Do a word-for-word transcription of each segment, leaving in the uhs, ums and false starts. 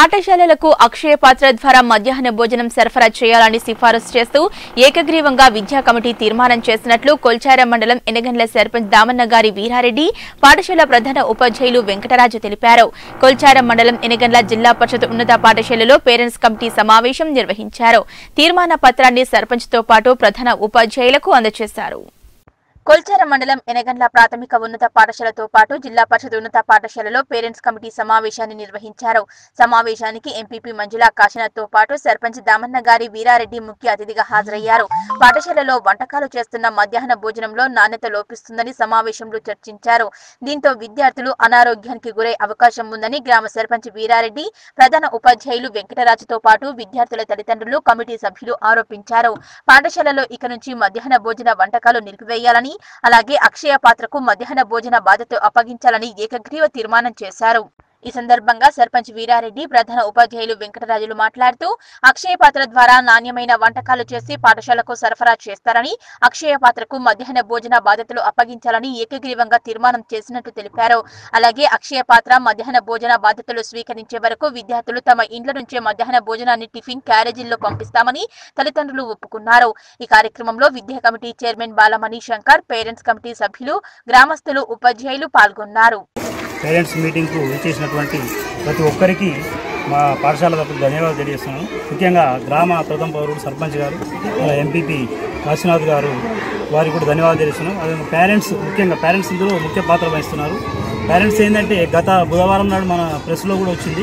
పాఠశాలలకు అక్షయ పాత్ర ద్వారా మధ్యాహ్న భోజనం సరఫరా చేయాలని సిఫారసు చేస్తూ ఏకగ్రీవంగా విద్యా కమిటీ తీర్మానం చేసినట్లు కొల్చారం మండలం ఎనగండ్ల సర్పంచ్ దామన్నగారి వీరారెడ్డి పాఠశాల ప్రధాన ఉపాధ్యాయులు వెంకటరాజు తెలిపారు. కొల్చారం మండలం ఎనగండ్ల జిల్లా పరిషత్ ఉన్నత పాఠశాలలో పేరెంట్స్ కమిటీ సమావేశం నిర్వహించారు. తీర్మాన పత్రాన్ని సర్పంచ్ తో పాటు ప్రధాన ఉపాధ్యాయులకు అందజేశారు. కొల్చారం మండలం ఎనగండ్ల ప్రాథమిక ఉన్నత పాఠశాలతో పాటు జిల్లా పరిషత్ ఉన్నత పాఠశాలలో పేరెంట్స్ కమిటీ సమావేశాన్ని నిర్వహించారు. సమావేశానికి ఎంపీపీ మంజులా కాశీనాథ్ తో పాటు సర్పంచ్ దామన్నగారి వీరారెడ్డి ముఖ్య అతిథిగా హాజరయ్యారు. పాఠశాలలో వంటకాలు చేస్తున్న మధ్యాహ్న భోజనంలో నాణ్యత లోపిస్తుందని సమావేశంలో చర్చించారు. దీంతో విద్యార్థులు అనారోగ్యానికి గురై అవకాశం ఉందని గ్రామ సర్పంచ్ వీరారెడ్డి, ప్రధాన ఉపాధ్యాయులు వెంకటరాజుతో పాటు విద్యార్థుల తల్లిదండ్రులు, కమిటీ సభ్యులు ఆరోపించారు. పాఠశాలలో ఇక నుంచి మధ్యాహ్న భోజన వంటకాలు నిలిపివేయాలని, అలాగే అక్షయ పాత్రకు మధ్యాహ్న భోజన బాధ్యత అప్పగించాలని ఏకగ్రీవ తీర్మానం చేశారు. ఈ సందర్భంగా సర్పంచ్ వీరారెడ్డి, ప్రధాన ఉపాధ్యాయులు వెంకటరాజులు మాట్లాడుతూ అక్షయ పాత్ర ద్వారా నాణ్యమైన వంటకాలు చేసి పాఠశాలకు సరఫరా చేస్తారని, అక్షయ పాత్రకు మధ్యాహ్న భోజన బాధ్యతలు అప్పగించాలని ఏకగ్రీవంగా తీర్మానం చేసినట్టు తెలిపారు. అలాగే అక్షయ పాత్ర మధ్యాహ్న భోజన బాధ్యతలు స్వీకరించే వరకు విద్యార్థులు తమ ఇండ్ల నుంచే మధ్యాహ్న భోజనాన్ని టిఫిన్ క్యారేజీల్లో పంపిస్తామని తల్లిదండ్రులు ఒప్పుకున్నారు. ఈ కార్యక్రమంలో విద్యా committee chairman Balamani Shankar, parents committee సభ్యులు, గ్రామస్తులు, ఉపాధ్యాయులు పాల్గొన్నారు. పేరెంట్స్ మీటింగ్కు ఇచ్చేసినటువంటి ప్రతి ఒక్కరికి మా పాఠశాల తరపున ధన్యవాదాలు తెలియజేస్తున్నాను. ముఖ్యంగా గ్రామ ప్రథమ పౌరుడు సర్పంచ్ గారు, ఎంపీపీ కాశీనాథ్ గారు, వారికి కూడా ధన్యవాదాలు తెలియజేస్తున్నాం. అదే పేరెంట్స్, ముఖ్యంగా పేరెంట్స్ ఇందులో ముఖ్య పాత్ర వహిస్తున్నారు. పేరెంట్స్ ఏంటంటే గత బుధవారం నాడు మన ప్రెస్లో కూడా వచ్చింది,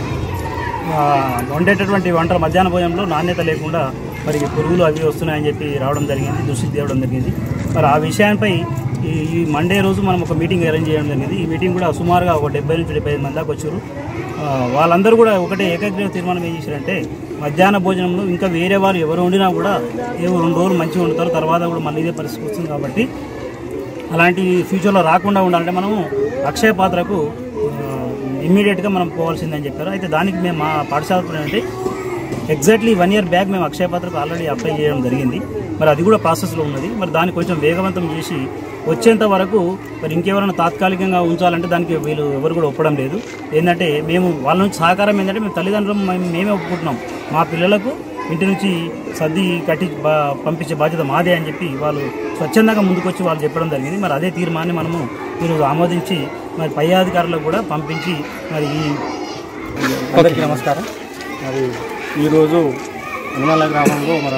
వండేటటువంటి వంటల మధ్యాహ్న భోజనంలో నాణ్యత లేకుండా మరి పురుగులు అవి వస్తున్నాయని చెప్పి రావడం జరిగింది, దృష్టికి తేవడం జరిగింది. మరి ఆ విషయాన్ని ఈ ఈ మండే రోజు మనం ఒక మీటింగ్ అరేంజ్ చేయడం జరిగింది. ఈ మీటింగ్ కూడా సుమారుగా ఒక డెబ్బై నుంచి డెబ్బై ఐదు మంది దాకా వచ్చారు. వాళ్ళందరూ కూడా ఒకటే ఏకగ్రీవ తీర్మానం ఏం చేశారంటే, మధ్యాహ్న భోజనంలో ఇంకా వేరే వారు ఎవరు వండినా కూడా ఏవో రెండు రోజులు మంచిగా వండుతారు, తర్వాత కూడా మళ్ళీ ఇదే పరిస్థితి వస్తుంది. కాబట్టి అలాంటి ఫ్యూచర్లో రాకుండా ఉండాలంటే మనము అక్షయ పాత్రకు ఇమ్మీడియట్గా మనం పోవాల్సిందని చెప్పారు. అయితే దానికి మేము మా పాఠశాల అంటే ఎగ్జాక్ట్లీ వన్ ఇయర్ బ్యాక్ మేము అక్షయ పాత్రకు ఆల్రెడీ అప్లై చేయడం జరిగింది. మరి అది కూడా ప్రాసెస్లో ఉన్నది. మరి దాన్ని కొంచెం వేగవంతం చేసి వచ్చేంత వరకు మరి ఇంకెవరైనా తాత్కాలికంగా ఉంచాలంటే దానికి వీళ్ళు ఎవరు కూడా ఒప్పడం లేదు. ఏంటంటే మేము వాళ్ళ నుంచి సహకారం ఏంటంటే మేము తల్లిదండ్రులు మేమే ఒప్పుకుంటున్నాం, మా పిల్లలకు ఇంటి నుంచి సర్ది కట్టి పంపించే బాధ్యత మాదే అని చెప్పి వాళ్ళు స్వచ్ఛందంగా ముందుకొచ్చి వాళ్ళు చెప్పడం జరిగింది. మరి అదే తీర్మానాన్ని మనము ఈరోజు ఆమోదించి మరి పై అధికారులకు కూడా పంపించి మరి ఈ అందరికీ నమస్కారం. మరి ఈరోజు హనుమల గ్రామంలో మన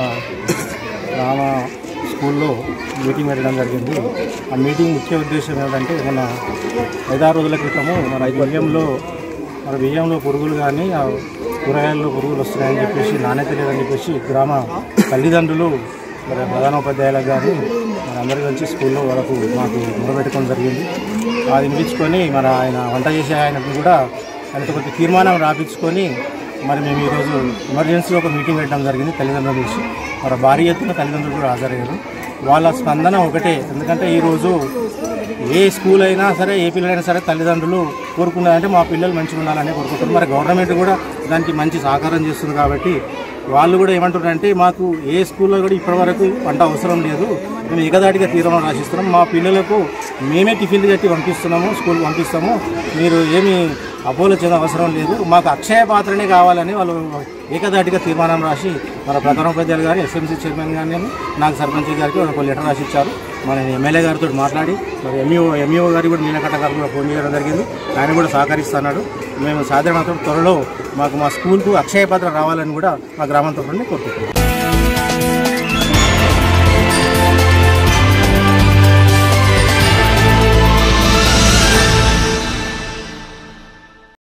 గ్రామ స్కూల్లో మీటింగ్ పెట్టడం జరిగింది. ఆ మీటింగ్ ముఖ్య ఉద్దేశం ఏంటంటే, మన ఐదారు రోజుల క్రితము మన బియ్యంలో మన బియ్యంలో పురుగులు కానీ కూరగాయల్లో పురుగులు వస్తున్నాయని చెప్పేసి, నాణ్యత లేదని చెప్పేసి గ్రామ తల్లిదండ్రులు మరి ప్రధానోపాధ్యాయులకు కానీ మరి అందరి నుంచి స్కూల్లో వరకు మాకు మొదలుపెట్టుకోవడం జరిగింది. అది వినిపించుకొని మరి ఆయన వంట చేసే ఆయనకు కూడా ఆయనతో కొంచెం తీర్మానం రాపించుకొని మరి మేము ఈరోజు ఎమర్జెన్సీగా ఒక మీటింగ్ పెట్టడం జరిగింది తల్లిదండ్రుల నుంచి. మరి భారీ ఎత్తున తల్లిదండ్రులు కూడా హాజరయ్యారు. వాళ్ళ స్పందన ఒకటే, ఎందుకంటే ఈరోజు ఏ స్కూల్ అయినా సరే, ఏ పిల్లలైనా సరే తల్లిదండ్రులు కోరుకున్నారంటే మా పిల్లలు మంచిగా ఉండాలని కోరుకుంటారు. మరి గవర్నమెంట్ కూడా దానికి మంచి సహకారం చేస్తుంది. కాబట్టి వాళ్ళు కూడా ఏమంటారంటే, మాకు ఏ స్కూల్లో కూడా ఇప్పటివరకు వంట అవసరం లేదు, మేము ఏకదాటిగా తీర్మానం రాసిస్తున్నాం, మా పిల్లలకు మేమే టిఫిన్లు కట్టి పంపిస్తున్నాము, స్కూల్ పంపిస్తాము, మీరు ఏమి అపోలో చేయడం అవసరం లేదు, మాకు అక్షయ పాత్రనే కావాలని వాళ్ళు ఏకదాటిగా తీర్మానం రాసి మన ప్రధానోపాధ్యాయులు గారు, ఎస్ఎంసీ చైర్మన్ గారిని, నాకు సర్పంచ్ గారికి ఒక లెటర్ రాసి ఇచ్చారు. మన ఎమ్మెల్యే గారితో మాట్లాడి మరి ఎంఈఓ ఎంఈఓ గారికి కూడా నీలకట్ట గారు కూడా ఫోన్ చేయడం జరిగింది. ఆయన కూడా సహకరిస్తున్నాడు. మేము సాధారణ త్వరలో మాకు మా స్కూల్కు అక్షయ పాత్ర రావాలని కూడా మా గ్రామం తరఫున కోరుకుంటున్నాం.